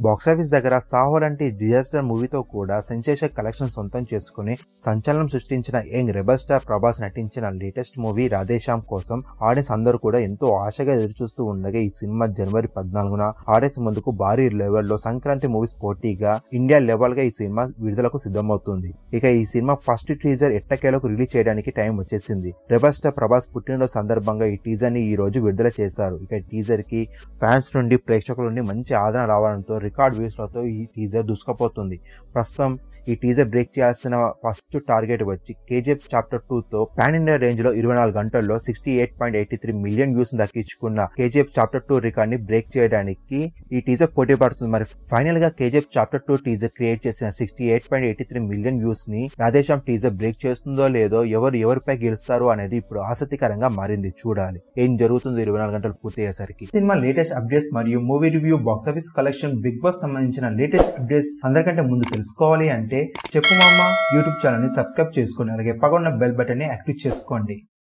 Box office దగ్గర సాహో లాంటి disaster మూవీతో కూడా సెన్సేషన్ కలెక్షన్ సొంతం చేసుకుని సంచలనం సృష్టించిన యంగ్ రెబల్ స్టార్ ప్రభాస్ నటించిన లేటెస్ట్ మూవీ రాధేశ్యామ్ కోసం ఆడియన్స్ అందరూ కూడా ఎంతో ఆశగా ఎదురుచూస్తూ ఉండగా ఈ సినిమా జనవరి 14న ఆడియన్స్ ముందుకు భారీ లెవెల్లో సంక్రాంతి మూవీస్ పోటీగా ఇండియా లెవెల్ గా ఈ సినిమా విడుదలకు సిద్ధమవుతుంది. ఇక ఈ సినిమా ఫస్ట్ టీజర్ ఎట్టకేలకు రిలీజ్ చేయడానికి టైం వచ్చేసింది. రెబల్ స్టార్ ప్రభాస్ పుట్టినరోజు సందర్భంగా ఈ టీజర్ ని ఈ రోజు విడుదల చేశారు. ఇక టీజర్ కి ఫ్యాన్స్ నుండి ప్రేక్షకుల నుండి మంచి ఆదరణ రావడంతో రికార్డ్ వ్యూస్ లతో ఈ టీజర్ దూసుకుపోతుంది. ప్రస్తుతం ఈ టీజర్ బ్రేక్ చేయాల్సిన ఫస్ట్ టార్గెట్ వచ్చి కేజీఎఫ్ చాప్టర్ 2 తో పాన్ ఇండియా రేంజ్ లో 24 గంటల్లో 68.83 మిలియన్ వ్యూస్ దక్కించుకున్న కేజీఎఫ్ చాప్టర్ 2 రికార్డ్ ని బ్రేక్ చేయడానికి ఈ టీజర్ పోటీ పడుతుంది. మరి ఫైనల్ గా కేజీఎఫ్ చాప్టర్ 2 టీజర్ క్రియేట్ చేసిన 68.83 మిలియన్ వ్యూస్ ని రాధేశ్యామ్ టీజర్ బ్రేక్ చేస్తుందో లేదో ఎవరిపై గెలుస్తారు అనేది ఇప్పుడు ఆసక్తికరంగా మారింది. చూడాలి ఏం జరుగుతుంది 24 గంటలు పూర్తి అయ్యేసరికి. సినిమా లేటెస్ట్ అప్డేట్స్ మరియు movie review, box office collection, Bigg Boss సంబంధించిన లేటెస్ట్ అప్డేట్స్ అందరికంటే ముందు తెలుసుకోవాలి అంటే చెప్పు మామ యూట్యూబ్ ఛానల్ ని సబ్స్క్రైబ్ చేసుకోండి. అలాగే పక్కన బెల్ బటన్ ని యాక్టివ్ చేసుకోండి.